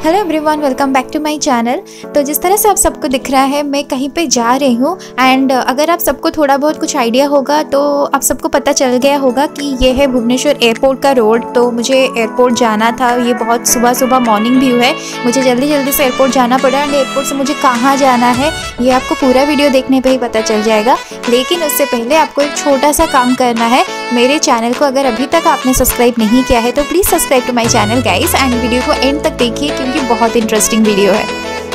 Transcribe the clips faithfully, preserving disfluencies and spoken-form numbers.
Hello everyone, welcome back to my channel. तो जिस तरह से आप सबको दिख रहा है मैं कहीं पे जा रही हूँ एंड अगर आप सबको थोड़ा बहुत कुछ आइडिया होगा तो आप सबको पता चल गया होगा कि ये है भुवनेश्वर एयरपोर्ट का रोड। तो मुझे एयरपोर्ट जाना था, ये बहुत सुबह सुबह मॉर्निंग व्यू है, मुझे जल्दी जल्दी से एयरपोर्ट जाना पड़ा एंड एयरपोर्ट से मुझे कहाँ जाना है ये आपको पूरा वीडियो देखने पर ही पता चल जाएगा। लेकिन उससे पहले आपको एक छोटा सा काम करना है। मेरे चैनल को अगर अभी तक आपने सब्सक्राइब नहीं किया है तो please subscribe to my channel guys and video को एंड तक देखिए क्योंकि बहुत इंटरेस्टिंग वीडियो है।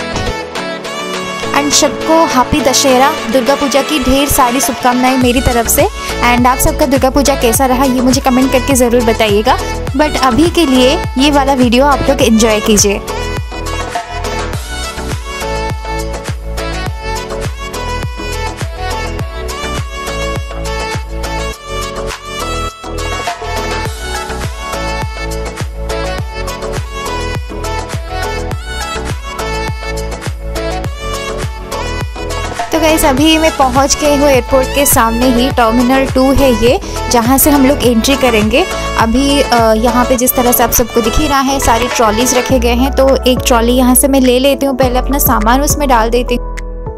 एंड सबको हैप्पी दशहरा, दुर्गा पूजा की ढेर सारी शुभकामनाएं मेरी तरफ से। एंड आप सबका दुर्गा पूजा कैसा रहा ये मुझे कमेंट करके ज़रूर बताइएगा। बट अभी के लिए ये वाला वीडियो आप लोग एंजॉय कीजिए। तो गाइस अभी मैं पहुंच गई हूँ एयरपोर्ट के सामने ही। टर्मिनल टू है ये, जहाँ से हम लोग एंट्री करेंगे। अभी यहाँ पे जिस तरह से आप सबको दिख ही रहा है सारी ट्रॉलीज रखे गए हैं, तो एक ट्रॉली यहाँ से मैं ले लेती हूँ, पहले अपना सामान उसमें डाल देती हूँ।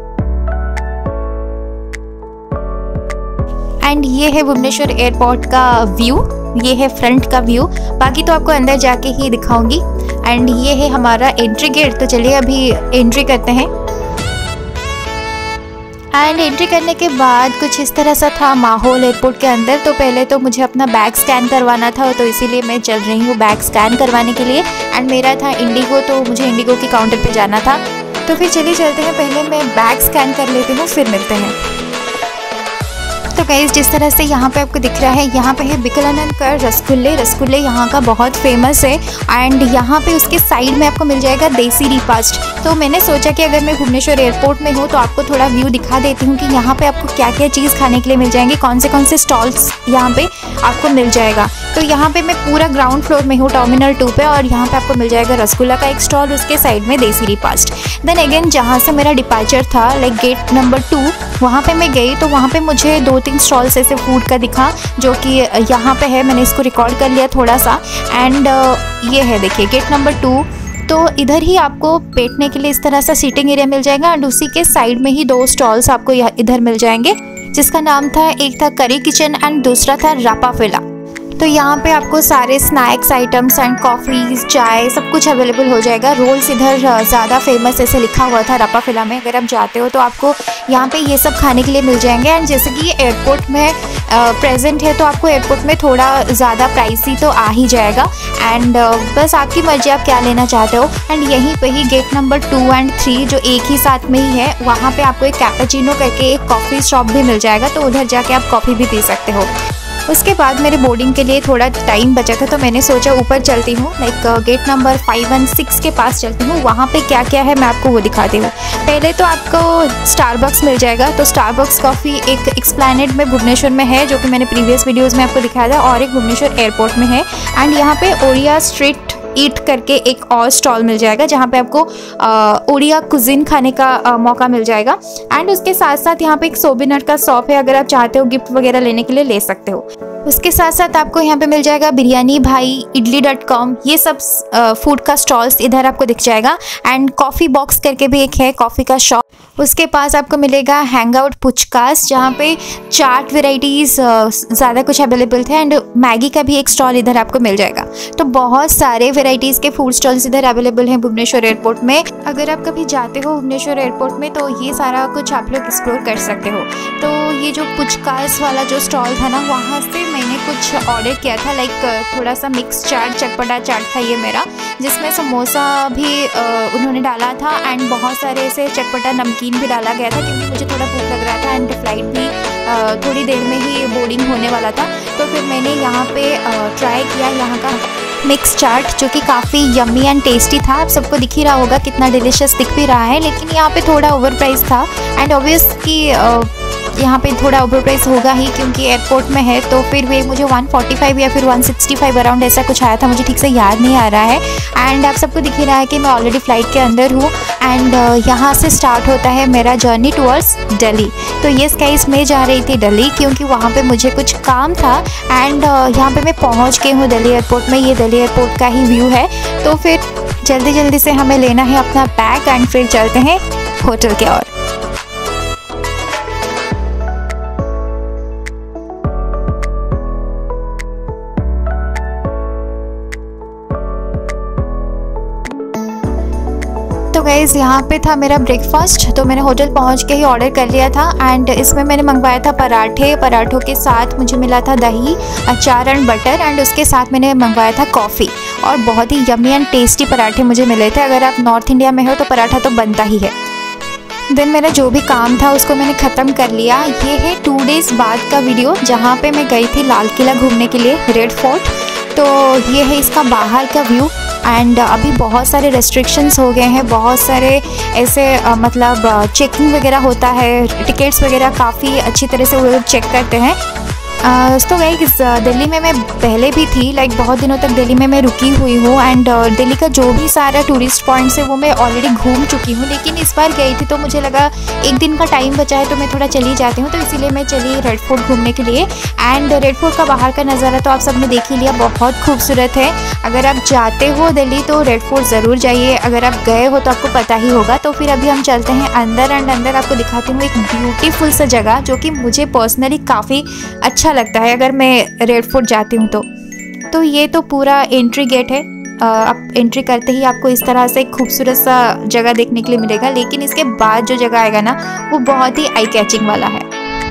एंड ये है भुवनेश्वर एयरपोर्ट का व्यू, ये है फ्रंट का व्यू, बाकी तो आपको अंदर जाके ही दिखाऊंगी। एंड ये है हमारा एंट्री गेट। तो चलिए अभी एंट्री करते हैं। एंड एंट्री करने के बाद कुछ इस तरह सा था माहौल एयरपोर्ट के अंदर। तो पहले तो मुझे अपना बैग स्कैन करवाना था, तो इसीलिए मैं चल रही हूँ बैग स्कैन करवाने के लिए। एंड मेरा था इंडिगो, तो मुझे इंडिगो की काउंटर पे जाना था। तो फिर चलिए चलते हैं, पहले मैं बैग स्कैन कर लेती हूँ फिर मिलते हैं। तो गाइस जिस तरह से यहाँ पे आपको दिख रहा है, यहाँ पे है बिकलानंद का रसगुल्ले। रसगुल्ले यहाँ का बहुत फेमस है एंड यहाँ पे उसके साइड में आपको मिल जाएगा देसी रिपास्ट। तो मैंने सोचा कि अगर मैं भुवनेश्वर एयरपोर्ट में हूँ तो आपको थोड़ा व्यू दिखा देती हूँ कि यहाँ पे आपको क्या क्या चीज़ खाने के लिए मिल जाएंगे, कौन से कौन से स्टॉल्स यहाँ पे आपको मिल जाएगा। तो यहाँ पे मैं पूरा ग्राउंड फ्लोर में हूँ टर्मिनल टू पे, और यहाँ पे आपको मिल जाएगा रसगुल्ला का एक स्टॉल, उसके साइड में देसी रिपास्ट। देन अगेन जहाँ से मेरा डिपार्चर था लाइक गेट नंबर टू, वहाँ पे मैं गई तो वहाँ पे मुझे दो तीन स्टॉल्स ऐसे फूड का दिखा जो कि यहाँ पे है। मैंने इसको रिकॉर्ड कर लिया थोड़ा सा। एंड ये है देखिए गेट नंबर टू। तो इधर ही आपको बैठने के लिए इस तरह सा सीटिंग एरिया मिल जाएगा एंड उसी के साइड में ही दो स्टॉल्स आपको इधर मिल जाएंगे, जिसका नाम था, एक था करी किचन एंड दूसरा था रापाफेला। तो यहाँ पे आपको सारे स्नैक्स आइटम्स एंड कॉफ़ी चाय सब कुछ अवेलेबल हो जाएगा। रोल्स इधर ज़्यादा फेमस ऐसे लिखा हुआ था रापाफेला में। अगर आप जाते हो तो आपको यहाँ पे ये सब खाने के लिए मिल जाएंगे। एंड जैसे कि ये एयरपोर्ट में प्रेजेंट है तो आपको एयरपोर्ट में थोड़ा ज़्यादा प्राइसी तो आ ही जाएगा। एंड बस आपकी मर्जी आप क्या लेना चाहते हो। एंड यहीं पे ही gate number two and three जो एक ही साथ में ही है, वहाँ पे आपको एक कैपेचिनो करके एक कॉफ़ी शॉप भी मिल जाएगा, तो उधर जाके आप कॉफ़ी भी पी सकते हो। उसके बाद मेरे बोर्डिंग के लिए थोड़ा टाइम बचा था तो मैंने सोचा ऊपर चलती हूँ, like gate number five and six के पास चलती हूँ। वहाँ पे क्या क्या है मैं आपको वो दिखाती हूँ। पहले तो आपको स्टारबक्स मिल जाएगा। तो स्टारबक्स कॉफ़ी एक एक्सप्लैनेड में भुवनेश्वर में है, जो कि मैंने प्रीवियस वीडियोज़ में आपको दिखाया था, और एक भुवनेश्वर एयरपोर्ट में है। एंड यहाँ पे ओडिया स्ट्रीट ईट करके एक और स्टॉल मिल जाएगा जहाँ पे आपको ओडिया कुजिन खाने का आ, मौका मिल जाएगा। एंड उसके साथ साथ यहाँ पे एक सोबिनट का शॉप है, अगर आप चाहते हो गिफ्ट वगैरह लेने के लिए ले सकते हो। उसके साथ साथ आपको यहाँ पे मिल जाएगा बिरयानी भाई, इडली डॉट कॉम, ये सब फूड का स्टॉल्स इधर आपको दिख जाएगा। एंड कॉफ़ी बॉक्स करके भी एक है कॉफ़ी का शॉप। उसके पास आपको मिलेगा हैंग आउट पुचकास, जहाँ पे चाट वेराइटीज़ ज़्यादा कुछ अवेलेबल थे। एंड मैगी का भी एक स्टॉल इधर आपको मिल जाएगा। तो बहुत सारे वेराइटीज़ के फूड स्टॉल्स इधर अवेलेबल हैं भुवनेश्वर एयरपोर्ट में। अगर आप कभी जाते हो भुवनेश्वर एयरपोर्ट में तो ये सारा कुछ आप लोग एक्सप्लोर कर सकते हो। तो ये जो पुचकास वाला जो स्टॉल था ना, वहाँ से मैंने कुछ ऑर्डर किया था, लाइक थोड़ा सा मिक्स चाट, चटपटा चाट था ये मेरा, जिसमें समोसा भी आ, उन्होंने डाला था एंड बहुत सारे ऐसे चटपटा नमकीन भी डाला गया था, क्योंकि मुझे थोड़ा भूख लग रहा था एंड फ्लाइट भी आ, थोड़ी देर में ही बोर्डिंग होने वाला था। तो फिर मैंने यहाँ पे ट्राई किया यहाँ का मिक्स चाट, जो कि काफ़ी यम्मी एंड टेस्टी था। आप सबको दिख ही रहा होगा कितना डिलीशियस दिख भी रहा है, लेकिन यहाँ पे थोड़ा ओवर प्राइस था। एंड ऑब्वियस कि यहाँ पे थोड़ा ओवर प्राइस होगा ही क्योंकि एयरपोर्ट में है, तो फिर वे मुझे वन फोर्टी फाइव या फिर वन सिक्सटी फाइव अराउंड ऐसा कुछ आया था, मुझे ठीक से याद नहीं आ रहा है। एंड आप सबको दिख ही रहा है कि मैं ऑलरेडी फ़्लाइट के अंदर हूँ एंड यहाँ से स्टार्ट होता है मेरा जर्नी टूवर्ड्स दिल्ली। तो येस गाइस, मैं जा रही थी दिल्ली क्योंकि वहाँ पे मुझे कुछ काम था एंड यहाँ पे मैं पहुँच गई हूँ दिल्ली एयरपोर्ट में। ये दिल्ली एयरपोर्ट का ही व्यू है। तो फिर जल्दी जल्दी से हमें लेना है अपना बैग एंड फिर चलते हैं होटल की ओर। तो गाइज़ यहाँ पे था मेरा ब्रेकफास्ट, तो मैंने होटल पहुँच के ही ऑर्डर कर लिया था एंड इसमें मैंने मंगवाया था पराठे। पराठों के साथ मुझे मिला था दही, अचार एंड बटर एंड उसके साथ मैंने मंगवाया था कॉफ़ी। और बहुत ही यम्मी एंड टेस्टी पराठे मुझे मिले थे। अगर आप नॉर्थ इंडिया में हो तो पराठा तो बनता ही है। देन मेरा जो भी काम था उसको मैंने ख़त्म कर लिया। ये है टू डेज़ बाद का वीडियो जहाँ पे मैं गई थी लाल किला घूमने के लिए, रेड फोर्ट। तो ये है इसका बाहर का व्यू एंड अभी बहुत सारे रेस्ट्रिक्शंस हो गए हैं, बहुत सारे ऐसे आ, मतलब चेकिंग वगैरह होता है, टिकट्स वगैरह काफ़ी अच्छी तरह से वो लोग चेक करते हैं। Uh, तो गाइस दिल्ली में मैं पहले भी थी, लाइक बहुत दिनों तक दिल्ली में मैं रुकी हुई हूँ एंड uh, दिल्ली का जो भी सारा टूरिस्ट पॉइंट्स है वो मैं ऑलरेडी घूम चुकी हूँ। लेकिन इस बार गई थी तो मुझे लगा एक दिन का टाइम बचा है तो मैं थोड़ा चली जाती हूँ, तो इसीलिए मैं चली रेड फोर्ट घूमने के लिए। एंड रेड फोर्ट का बाहर का नज़ारा तो आप सबने देख ही लिया, बहुत खूबसूरत है। अगर आप जाते हो दिल्ली तो रेड फोर्ट ज़रूर जाइए, अगर आप गए हो तो आपको पता ही होगा। तो फिर अभी हम चलते हैं अंदर एंड अंदर आपको दिखाती हूँ एक ब्यूटीफुल सा जगह जो कि मुझे पर्सनली काफ़ी अच्छा लगता है अगर मैं रेड फोर्ट जाती हूँ तो। तो ये तो पूरा एंट्री गेट है। आप एंट्री करते ही आपको इस तरह से खूबसूरत सा जगह देखने के लिए मिलेगा, लेकिन इसके बाद जो जगह आएगा ना वो बहुत ही आई कैचिंग वाला है।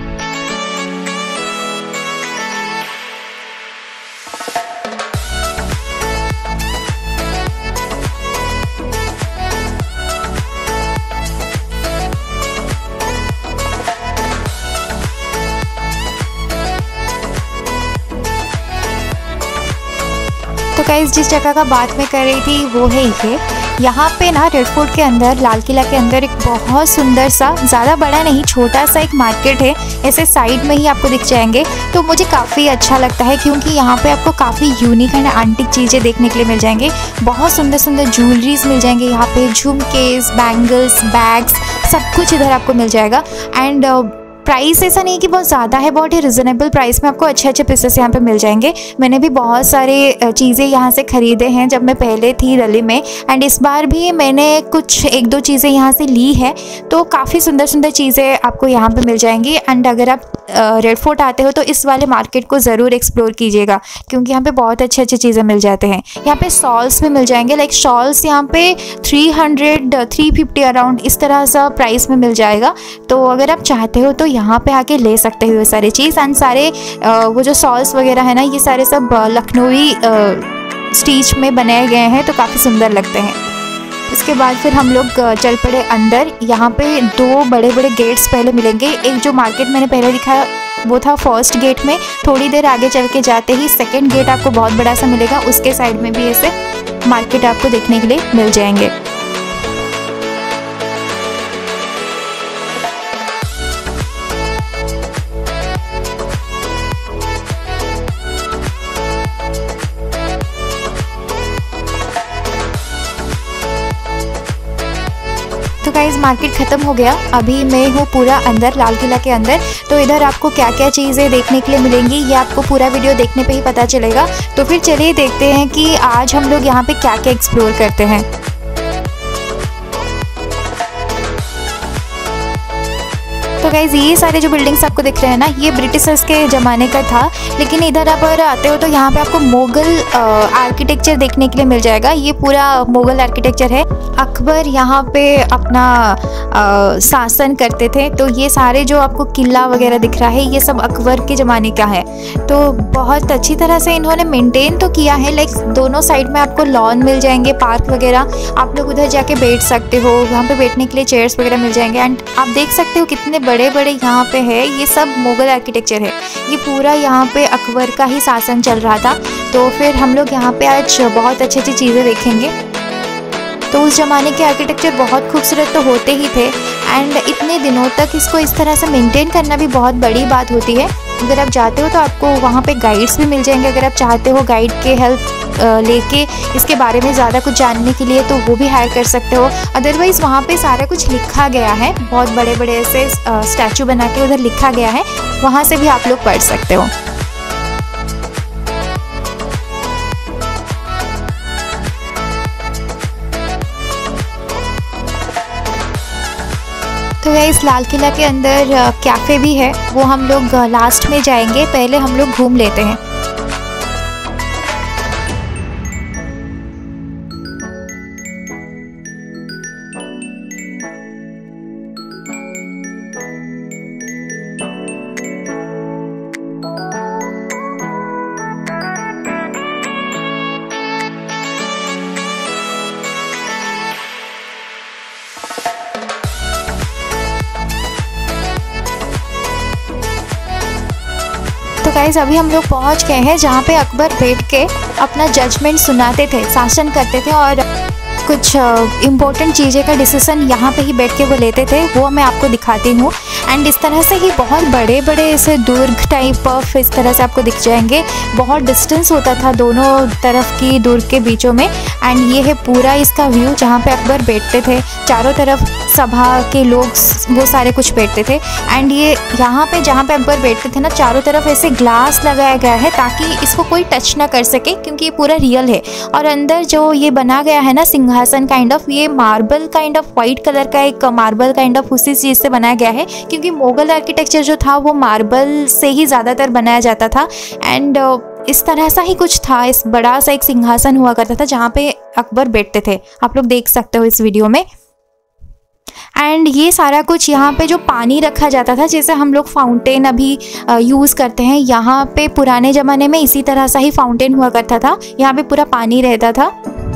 तो गाइस जिस जगह का बात मैं कर रही थी वो है ये। यहाँ पे ना रेड फोर्ट के अंदर, लाल किला के अंदर एक बहुत सुंदर सा, ज़्यादा बड़ा नहीं, छोटा सा एक मार्केट है, ऐसे साइड में ही आपको दिख जाएंगे। तो मुझे काफ़ी अच्छा लगता है क्योंकि यहाँ पे आपको काफ़ी यूनिक एंड एंटिक चीज़ें देखने के लिए मिल जाएंगे। बहुत सुंदर सुंदर ज्वेलरीज मिल जाएंगे यहाँ पे, झुमकेस, बैंगल्स, बैग्स, सब कुछ इधर आपको मिल जाएगा। एंड प्राइस ऐसा नहीं कि बहुत ज़्यादा है, बहुत ही रिजनेबल प्राइस में आपको अच्छे अच्छे पीसेस यहाँ पे मिल जाएंगे। मैंने भी बहुत सारे चीज़ें यहाँ से ख़रीदे हैं जब मैं पहले थी दिल्ली में, एंड इस बार भी मैंने कुछ एक दो चीज़ें यहाँ से ली है। तो काफ़ी सुंदर सुंदर चीज़ें आपको यहाँ पे मिल जाएंगी। एंड अगर आप रेड फोर्ट आते हो तो इस वाले मार्केट को ज़रूर एक्सप्लोर कीजिएगा क्योंकि यहाँ पे बहुत अच्छे अच्छे चीज़ें मिल जाते हैं। यहाँ पे शॉल्स भी मिल जाएंगे, लाइक शॉल्स यहाँ पे three hundred three fifty around इस तरह सा प्राइस में मिल जाएगा। तो अगर आप चाहते हो तो यहाँ पे आके ले सकते हो ये सारी चीज़। एंड सारे वो जो शॉल्स वगैरह है ना, ये सारे सब लखनवी स्टिच में बनाए गए हैं, तो काफ़ी सुंदर लगते हैं। उसके बाद फिर हम लोग चल पड़े अंदर। यहाँ पे दो बड़े बड़े गेट्स पहले मिलेंगे। एक जो मार्केट मैंने पहले दिखाया वो था फर्स्ट गेट में, थोड़ी देर आगे चल के जाते ही सेकंड गेट आपको बहुत बड़ा सा मिलेगा, उसके साइड में भी ऐसे मार्केट आपको देखने के लिए मिल जाएंगे। तो गाइस मार्केट ख़त्म हो गया, अभी मैं हूँ पूरा अंदर लाल किला के अंदर। तो इधर आपको क्या क्या चीज़ें देखने के लिए मिलेंगी ये आपको पूरा वीडियो देखने पे ही पता चलेगा। तो फिर चलिए देखते हैं कि आज हम लोग यहाँ पे क्या क्या एक्सप्लोर करते हैं। तो गाइज ये सारे जो बिल्डिंग्स आपको दिख रहे हैं ना, ये ब्रिटिशर्स के ज़माने का था, लेकिन इधर आप अगर आते हो तो यहाँ पे आपको मुग़ल आर्किटेक्चर देखने के लिए मिल जाएगा। ये पूरा मुग़ल आर्किटेक्चर है। अकबर यहाँ पे अपना आ, शासन करते थे, तो ये सारे जो आपको किला वगैरह दिख रहा है ये सब अकबर के ज़माने का है। तो बहुत अच्छी तरह से इन्होंने मेंटेन तो किया है। लाइक दोनों साइड में आपको लॉन मिल जाएंगे, पार्क वगैरह, आप लोग उधर जाके बैठ सकते हो, वहाँ पे बैठने के लिए चेयर्स वगैरह मिल जाएंगे। एंड आप देख सकते हो कितने बड़े बड़े यहाँ पे है, ये सब मुग़ल आर्किटेक्चर है। ये पूरा यहाँ पे अकबर का ही शासन चल रहा था। तो फिर हम लोग यहाँ पे आज बहुत अच्छी अच्छी चीज़ें देखेंगे। तो उस ज़माने के आर्किटेक्चर बहुत खूबसूरत तो होते ही थे, एंड इतने दिनों तक इसको इस तरह से मेंटेन करना भी बहुत बड़ी बात होती है। अगर आप जाते हो तो आपको वहाँ पे गाइड्स भी मिल जाएंगे, अगर आप चाहते हो गाइड के हेल्प लेके इसके बारे में ज़्यादा कुछ जानने के लिए तो वो भी हायर कर सकते हो। अदरवाइज़ वहाँ पे सारा कुछ लिखा गया है, बहुत बड़े बड़े ऐसे स्टैचू बना के उधर लिखा गया है, वहाँ से भी आप लोग पढ़ सकते हो। तो गाइस लाल किला के अंदर कैफ़े भी है, वो हम लोग लास्ट में जाएंगे, पहले हम लोग घूम लेते हैं। तो गाइस अभी हम लोग पहुंच गए हैं जहाँ पे अकबर बैठ के अपना जजमेंट सुनाते थे, शासन करते थे, और कुछ इम्पोर्टेंट चीज़ें का डिसीजन यहाँ पे ही बैठ के वो लेते थे, वो मैं आपको दिखाती हूँ। एंड इस तरह से ही बहुत बड़े बड़े ऐसे दुर्ग टाइप ऑफ इस तरह से आपको दिख जाएंगे, बहुत डिस्टेंस होता था दोनों तरफ की दुर्ग के बीचों में। एंड ये है पूरा इसका व्यू जहाँ पे अकबर बैठते थे, चारों तरफ सभा के लोग वो सारे कुछ बैठते थे। एंड ये यहाँ पे जहाँ पे अकबर बैठते थे ना, चारों तरफ ऐसे ग्लास लगाया गया है ताकि इसको कोई टच ना कर सके, क्योंकि ये पूरा रियल है। और अंदर जो ये बना गया है ना सिंहासन काइंड ऑफ, ये marble kind of white colour का एक मार्बल काइंड ऑफ उसी चीज़ से बनाया गया है, क्योंकि मुगल आर्किटेक्चर जो था वो मार्बल से ही ज़्यादातर बनाया जाता था। एंड इस तरह सा ही कुछ था, इस बड़ा सा एक सिंहासन हुआ करता था जहाँ पे अकबर बैठते थे, आप लोग देख सकते हो इस वीडियो में। एंड ये सारा कुछ यहाँ पे जो पानी रखा जाता था, जैसे हम लोग फाउंटेन अभी यूज़ करते हैं, यहाँ पे पुराने ज़माने में इसी तरह सा ही फाउंटेन हुआ करता था, यहाँ पे पूरा पानी रहता था।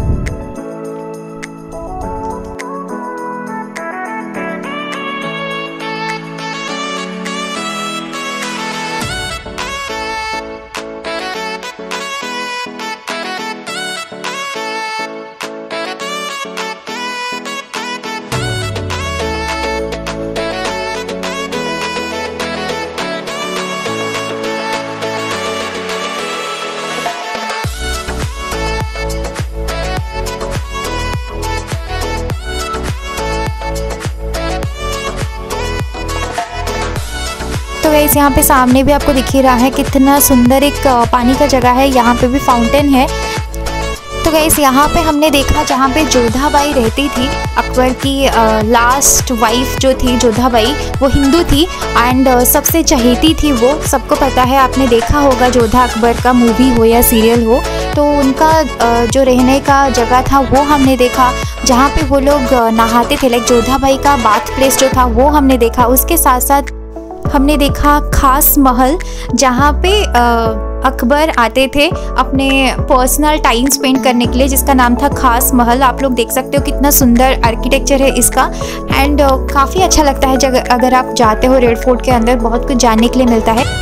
तो गाइस यहाँ पे सामने भी आपको दिख ही रहा है कितना सुंदर एक पानी का जगह है, यहाँ पे भी फाउंटेन है। तो गाइस यहाँ पे हमने देखा जहाँ पे जोधाबाई रहती थी, अकबर की लास्ट वाइफ जो थी जोधाबाई, वो हिंदू थी एंड सबसे चहेती थी वो, सबको पता है, आपने देखा होगा जोधा अकबर का मूवी हो या सीरियल हो। तो उनका uh, जो रहने का जगह था वो हमने देखा, जहाँ पे वो लोग नहाते थे, लाइक जोधाबाई का बाथ प्लेस जो था वो हमने देखा। उसके साथ साथ हमने देखा खास महल, जहाँ पे अकबर आते थे अपने पर्सनल टाइम स्पेंड करने के लिए, जिसका नाम था खास महल। आप लोग देख सकते हो कितना सुंदर आर्किटेक्चर है इसका, एंड काफ़ी अच्छा लगता है जगह, अगर आप जाते हो रेड फोर्ट के अंदर बहुत कुछ जानने के लिए मिलता है।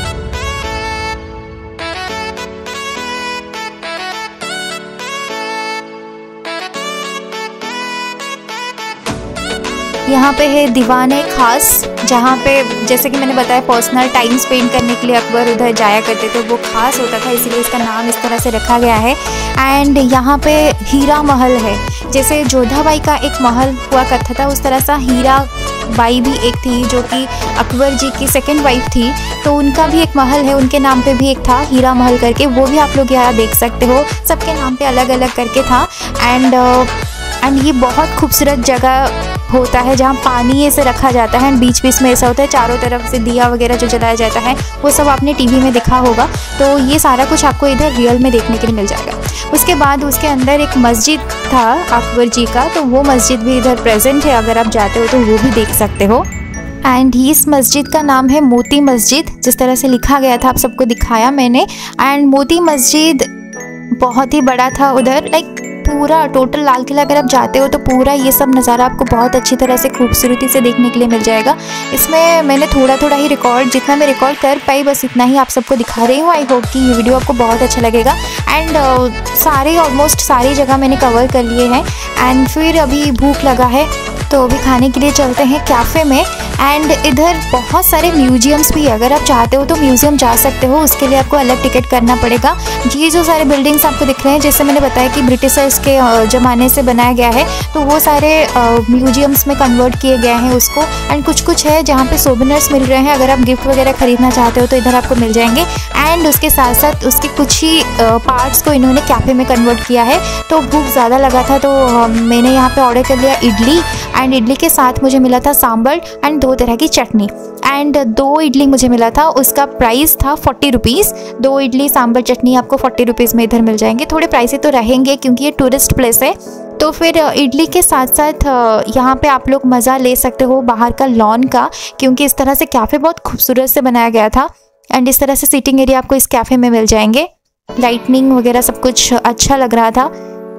यहाँ पे है दीवाने खास, जहाँ पे जैसे कि मैंने बताया पर्सनल टाइम स्पेंड करने के लिए अकबर उधर जाया करते थे, वो खास होता था, इसलिए इसका नाम इस तरह से रखा गया है। एंड यहाँ पे हीरा महल है, जैसे जोधाबाई का एक महल हुआ करता था उस तरह सा हीरा बाई भी एक थी जो कि अकबर जी की सेकंड वाइफ थी, तो उनका भी एक महल है, उनके नाम पे भी एक था हीरा महल करके, वो भी आप लोग यहाँ देख सकते हो, सबके नाम पे अलग अलग करके था। एंड एंड ये बहुत खूबसूरत जगह होता है जहाँ पानी ऐसे रखा जाता है, एंड बीच बीच में ऐसा होता है चारों तरफ से दिया वगैरह जो जलाया जाता है, वो सब आपने टीवी में देखा होगा। तो ये सारा कुछ आपको इधर रियल में देखने के लिए मिल जाएगा। उसके बाद उसके अंदर एक मस्जिद था अकबर जी का, तो वो मस्जिद भी इधर प्रेजेंट है, अगर आप जाते हो तो वो भी देख सकते हो। एंड इस मस्जिद का नाम है मोती मस्जिद, जिस तरह से लिखा गया था आप सबको दिखाया मैंने। एंड मोती मस्जिद बहुत ही बड़ा था उधर, लाइक पूरा टोटल लाल किला अगर आप जाते हो तो पूरा ये सब नज़ारा आपको बहुत अच्छी तरह से खूबसूरती से देखने के लिए मिल जाएगा। इसमें मैंने थोड़ा थोड़ा ही रिकॉर्ड, जितना मैं रिकॉर्ड कर पाई बस इतना ही आप सबको दिखा रही हूँ। आई होप कि ये वीडियो आपको बहुत अच्छा लगेगा। एंड uh, सारे ऑलमोस्ट सारी जगह मैंने कवर कर लिए हैं। एंड फिर अभी भूख लगा है तो अभी खाने के लिए चलते हैं कैफ़े में। एंड इधर बहुत सारे म्यूजियम्स भी है, अगर आप चाहते हो तो म्यूज़ियम जा सकते हो, उसके लिए आपको अलग टिकट करना पड़ेगा। ये जो सारे बिल्डिंग्स आपको दिख रहे हैं, जैसे मैंने बताया कि ब्रिटिशर्स के ज़माने से बनाया गया है, तो वो सारे म्यूजियम्स में कन्वर्ट किए गए हैं उसको। एंड कुछ कुछ है जहाँ पे सोवेनिर्स मिल रहे हैं, अगर आप गिफ्ट वगैरह ख़रीदना चाहते हो तो इधर आपको मिल जाएंगे। एंड उसके साथ साथ उसके कुछ ही पार्ट्स को इन्होंने कैफ़े में कन्वर्ट किया है। तो भूख ज़्यादा लगा था तो मैंने यहाँ पर ऑर्डर कर लिया इडली। एंड इडली के साथ मुझे मिला था सांभर एंड दो तरह की चटनी। एंड दो इडली मुझे मिला था, उसका प्राइस था फोर्टी रुपीज़। दो इडली सांभर चटनी आपको फोर्टी रुपीज़ में इधर मिल जाएंगे। थोड़े प्राइसी तो रहेंगे क्योंकि ये टूरिस्ट प्लेस है। तो फिर इडली के साथ साथ यहाँ पे आप लोग मज़ा ले सकते हो बाहर का लॉन का, क्योंकि इस तरह से कैफ़े बहुत खूबसूरत से बनाया गया था। एंड इस तरह से सीटिंग एरिया आपको इस कैफ़े में मिल जाएंगे। लाइटनिंग वगैरह सब कुछ अच्छा लग रहा था।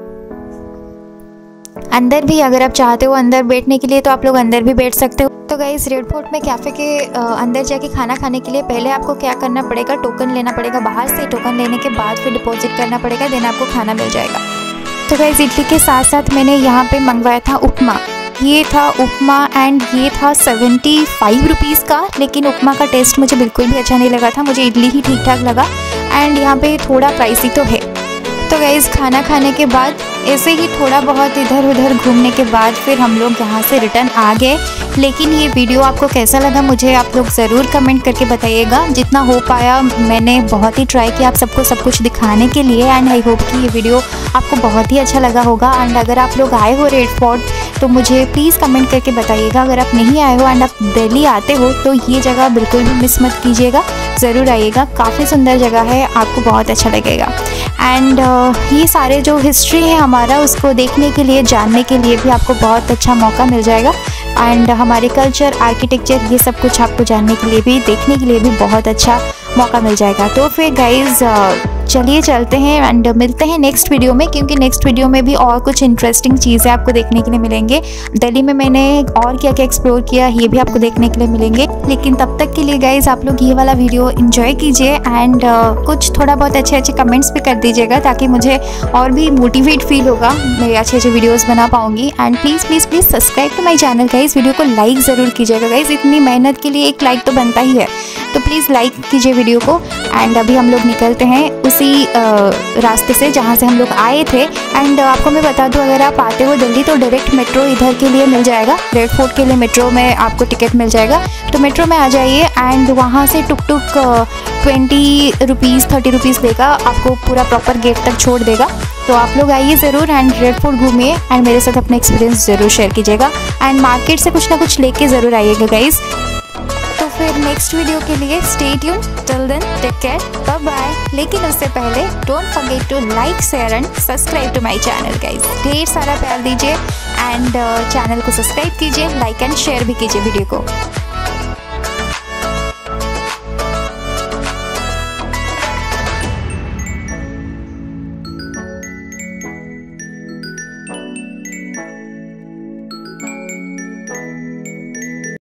अंदर भी अगर आप चाहते हो अंदर बैठने के लिए तो आप लोग अंदर भी बैठ सकते हो। तो गाइस रेड फोर्ट में कैफ़े के अंदर जाके खाना खाने के लिए पहले आपको क्या करना पड़ेगा, टोकन लेना पड़ेगा बाहर से। टोकन लेने के बाद फिर डिपॉजिट करना पड़ेगा, देन आपको खाना मिल जाएगा। तो गाइस इडली के साथ साथ मैंने यहाँ पे मंगवाया था उपमा। ये था उपमा एंड ये था सेवेंटी फाइव रुपीज़ का, लेकिन उपमा का टेस्ट मुझे बिल्कुल भी अच्छा नहीं लगा था, मुझे इडली ही ठीक ठाक लगा। एंड यहाँ पे थोड़ा प्राइसी तो है। तो गाइस खाना खाने के बाद ऐसे ही थोड़ा बहुत इधर उधर घूमने के बाद फिर हम लोग यहाँ से रिटर्न आ गए। लेकिन ये वीडियो आपको कैसा लगा मुझे आप लोग ज़रूर कमेंट करके बताइएगा। जितना हो पाया मैंने बहुत ही ट्राई किया आप सबको सब कुछ दिखाने के लिए। एंड आई होप कि ये वीडियो आपको बहुत ही अच्छा लगा होगा। एंड अगर आप लोग आए हो रेड फोर्ट तो मुझे प्लीज़ कमेंट करके बताइएगा। अगर आप नहीं आए हो एंड आप दिल्ली आते हो तो ये जगह बिल्कुल भी मिस मत कीजिएगा, ज़रूर आइएगा। काफ़ी सुंदर जगह है, आपको बहुत अच्छा लगेगा। एंड uh, ये सारे जो हिस्ट्री है हमारा उसको देखने के लिए, जानने के लिए भी आपको बहुत अच्छा मौका मिल जाएगा। एंड हमारे कल्चर, आर्किटेक्चर, ये सब कुछ आपको जानने के लिए भी, देखने के लिए भी बहुत अच्छा मौका मिल जाएगा। तो फिर गाइज चलिए चलते हैं एंड मिलते हैं नेक्स्ट वीडियो में, क्योंकि नेक्स्ट वीडियो में भी और कुछ इंटरेस्टिंग चीज़ें आपको देखने के लिए मिलेंगे। दिल्ली में मैंने और क्या क्या एक्सप्लोर किया ये भी आपको देखने के लिए मिलेंगे। लेकिन तब तक के लिए गाइज आप लोग ये वाला वीडियो एंजॉय कीजिए एंड uh, कुछ थोड़ा बहुत अच्छे अच्छे कमेंट्स भी कर दीजिएगा, ताकि मुझे और भी मोटिवेट फील होगा, मैं अच्छे अच्छे वीडियोज़ बना पाऊँगी। And please please please subscribe to my channel guys. Video को लाइक ज़रूर कीजिएगा गाइज, इतनी मेहनत के लिए एक लाइक तो बनता ही है, तो प्लीज़ लाइक कीजिए वीडियो को। एंड अभी हम लोग निकलते हैं उसी रास्ते से जहाँ से हम लोग आए थे। एंड आपको मैं बता दूँ, अगर आप आते हो दिल्ली तो डायरेक्ट मेट्रो इधर के लिए मिल जाएगा। रेड फोर्ट के लिए मेट्रो में आपको टिकट मिल जाएगा, तो मेट्रो में आ जाइए। एंड वहाँ से tuk tuk twenty rupees thirty rupees देगा, आपको पूरा प्रॉपर गेट तक छोड़ देगा। तो आप लोग आइए ज़रूर एंड रेड फोर्ट घूमिए एंड मेरे साथ अपना एक्सपीरियंस ज़रूर शेयर कीजिएगा। एंड मार्केट से कुछ ना कुछ लेके ज़रूर आइएगा गाइज़। तो फिर नेक्स्ट वीडियो के लिए stay tune, till then take care, bye bye. लेकिन उससे पहले don't forget to like, share and subscribe to my channel guys. ढेर सारा प्यार दीजिए एंड चैनल को सब्सक्राइब कीजिए, लाइक एंड शेयर भी कीजिए वीडियो को।